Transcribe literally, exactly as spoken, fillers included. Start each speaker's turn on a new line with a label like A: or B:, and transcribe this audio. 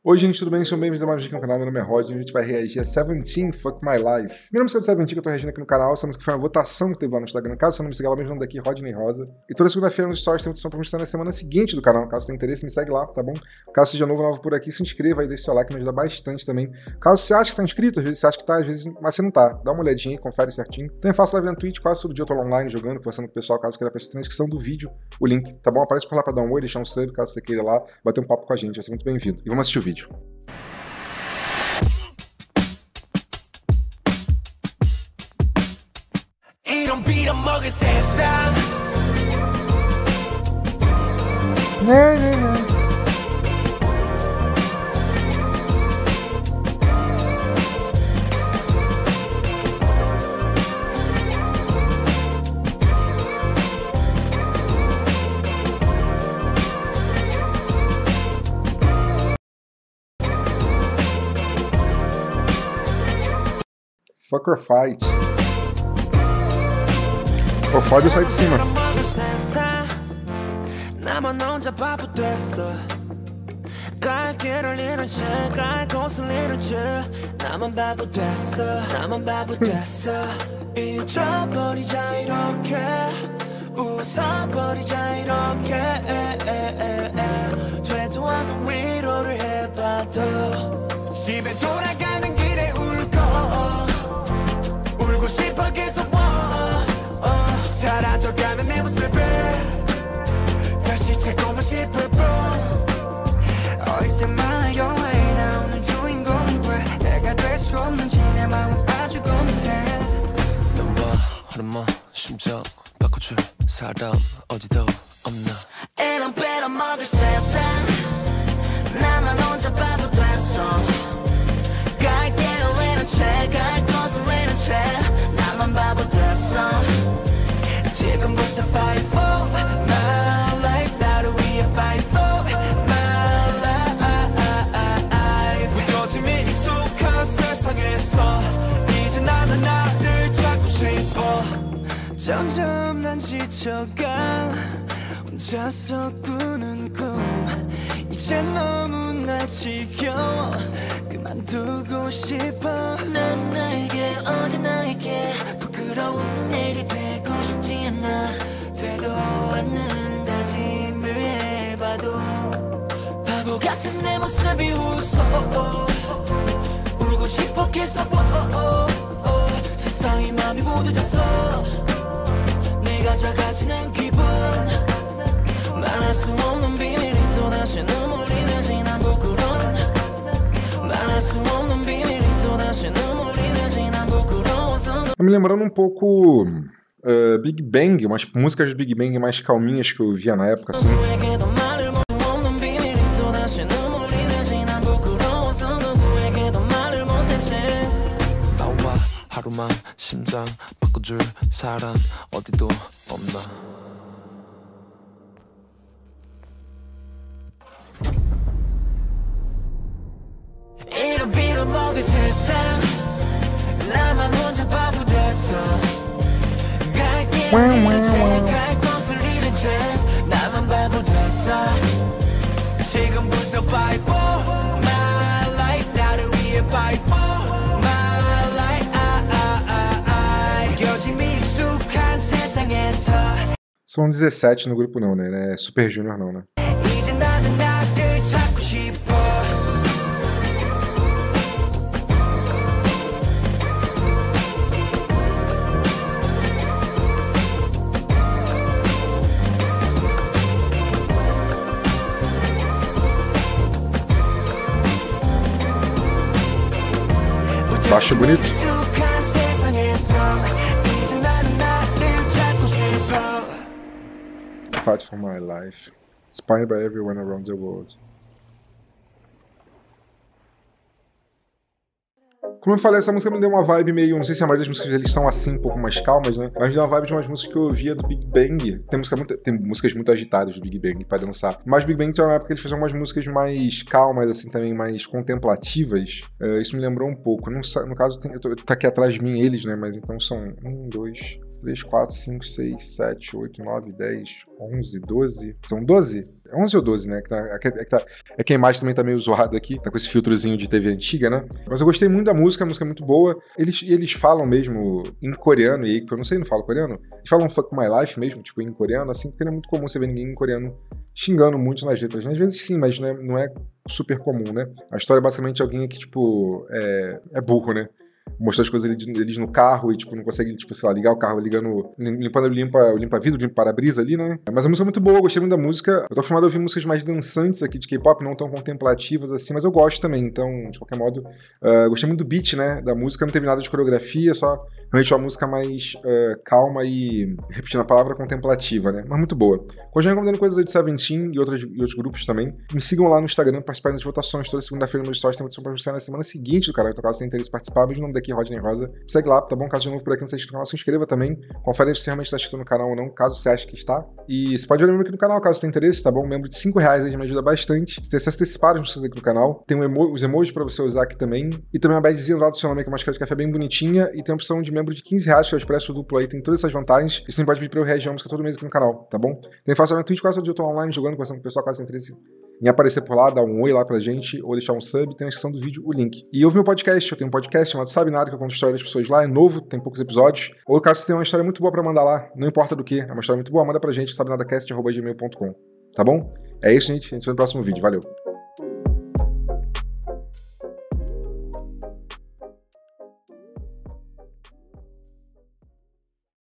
A: Oi gente, tudo bem? Sejam bem-vindos a mais um vídeo aqui no canal, meu nome é Rod e a gente vai reagir a Seventeen, Fuck My Life. Primeira música do Seventeen que eu tô reagindo aqui no canal, essa música foi uma votação que teve lá no Instagram, caso você não me siga lá, mesmo nome daqui, Rodney Rosa. E toda segunda-feira nos stories tem votação pra postar na semana seguinte do canal, caso você tenha interesse, me segue lá, tá bom? Caso seja novo, novo por aqui, se inscreva aí, deixa seu like, me ajuda bastante também. Caso você ache que tá inscrito, às vezes você acha que tá, às vezes, mas você não tá, dá uma olhadinha aí, confere certinho. Também faço live na Twitch, quase todo dia eu tô online jogando, conversando com o pessoal, caso queira aparecer na descrição do vídeo, o link, tá bom? Aparece por lá pra dar um oi, deixar um sub, caso você queira lá, bater um papo com a gente, vai ser muito bem-vindo. E vamos assistir o vídeo.
B: 빌어먹을 세상
A: 네, 네, 네. Fuck or fight. Pô, fode eu sair de cima.
B: 나만 혼자 바보 됐어 갈 길을 잃은 채 갈 곳을 잃은 채 나만 바보 됐어 나만 바보 됐어 잊어버리자 이렇게 웃어버리자 이렇게 되도 않는 위로를 해봐도 집에 돌아가는 길에 울고 울고 싶어 계속 사라져가는 내 모습을 다시 찾고만 싶을 뿐 어릴 때마다 영화에 나오는 주인공이 왜 내가 될 수 없는지 내 마음은 아주 고민해 넌 봐 하루만 심장 바꿔줄 사람 어디도 없나 이런 빼어먹을 세상 나만 혼자 바보 됐어 갈 길을 잃은 채 갈 곳을 잃은 채 나만 바보 됐어 지금부터 fight for my life 나를 위해 fight for my life 무뎌짐이 익숙한 세상에서 이제 나는 나를 찾고 싶어 점점 난 지쳐가 혼자서 꾸는 꿈 이제 너무나 지겨워 그만두고 싶어 난 나에게 어제 나에게 부끄러운 일이 되고 싶지 않아 되도 않는 다짐을 해봐도 바보 같은 내 모습이 웃어 울고 싶어 계속 세상이 맘이 모두 졌어 내가 작아지는 기분 말할 수 없는 비밀이 또다시 눈물이 되지 난 부끄러운 말할 수 없는 비밀이 또다시 눈물이 되지 난 부끄러워서
A: Tá me lembrando um pouco uh, Big Bang, umas músicas de Big Bang mais calminhas que eu via na época, assim.
B: 하루만 심장 바꿔줄 사람 어디도 없나 이런 빌어먹을 세상 나만 혼자 바보 됐어 갈 길을 잃은 채 갈 곳을 잃은 채 나만 바보 됐어 지금부터 fight for my life 나를 위해 fight for my life 무뎌짐이 익숙한 세상에서
A: São dezessete no grupo não, né? É Super Junior não, né?
B: 이제 나는 나를 찾고 싶어
A: Baixo bonito. Fight for my life. Inspired by everyone around the world. Como eu falei, essa música me deu uma vibe meio... Não sei se a maioria das músicas deles são assim, um pouco mais calmas, né? Mas me deu uma vibe de umas músicas que eu ouvia do Big Bang. Tem, música muito, tem músicas muito agitadas do Big Bang pra dançar. Mas Big Bang tinha uma época que eles faziam umas músicas mais calmas, assim, também mais contemplativas. Uh, isso me lembrou um pouco. Não, no caso, tem, eu tô, tá aqui atrás de mim eles, né? Mas então são um, dois... três, quatro, cinco, seis, sete, oito, nove, dez, onze, doze. São doze? É onze ou doze, né? É, que, é, que tá, é que a imagem também tá meio zoada aqui, tá com esse filtrozinho de T V antiga, né? Mas eu gostei muito da música, a música é muito boa. Eles, eles falam mesmo em coreano, e eu não sei, não falo coreano. Eles falam Fuck My Life mesmo, tipo, em coreano, assim, porque não é muito comum você ver ninguém em coreano xingando muito nas letras. Às vezes sim, mas não é, não é super comum, né? A história é basicamente alguém que, tipo, é, é burro, né? Mostrar as coisas deles no carro e, tipo, não consegue, tipo, sei lá, ligar o carro ligando, limpando, limpa, limpa vidro, limpa para-brisa ali, né? Mas a música é muito boa, eu gostei muito da música. Eu tô acostumado a ouvir músicas mais dançantes aqui de K-pop, não tão contemplativas assim, mas eu gosto também, então, de qualquer modo, uh, gostei muito do beat, né, da música, não teve nada de coreografia, só realmente uma música mais uh, calma e, repetindo a palavra, contemplativa, né? Mas muito boa. Continuo recomendando coisas aí de Seventeen e, outras, e outros grupos também. Me sigam lá no Instagram, participarem das votações toda segunda-feira no meu stories, tem votação pra você na semana seguinte do canal, então caso você tenha interesse em participar, beijo no nome daqui, Rodney Rosa. Segue lá, tá bom? Caso de novo por aqui não seja inscrito no canal, se inscreva também. Confere se realmente está inscrito no canal ou não, caso você ache que está. E você pode ver o membro aqui no canal, caso você tenha interesse, tá bom? Um membro de cinco reais aí me ajuda bastante. Você tem acesso antecipado às notícias aqui no canal. Tem um emo os emojis pra você usar aqui também. E também uma badgezinha lá do seu nome, que é uma máscara de café bem bonitinha. E tem a opção de membro de quinze reais, que é o expresso duplo aí. Tem todas essas vantagens. E você também pode pedir pra eu reagir a música todo mês aqui no canal, tá bom? Tem fácil na Twitch, quase todo dia eu tô online jogando, conversando com o pessoal, caso tenha interesse em aparecer por lá, dar um oi lá pra gente, ou deixar um sub, tem na descrição do vídeo o link. E ouve meu podcast, eu tenho um podcast chamado Sabe Nada, que eu conto história das pessoas lá, é novo, tem poucos episódios. Ou caso você tenha uma história muito boa pra mandar lá, não importa do que, é uma história muito boa, manda pra gente, sabe nada cast arroba gmail ponto com. Tá bom? É isso, gente, a gente se vê no próximo vídeo, valeu!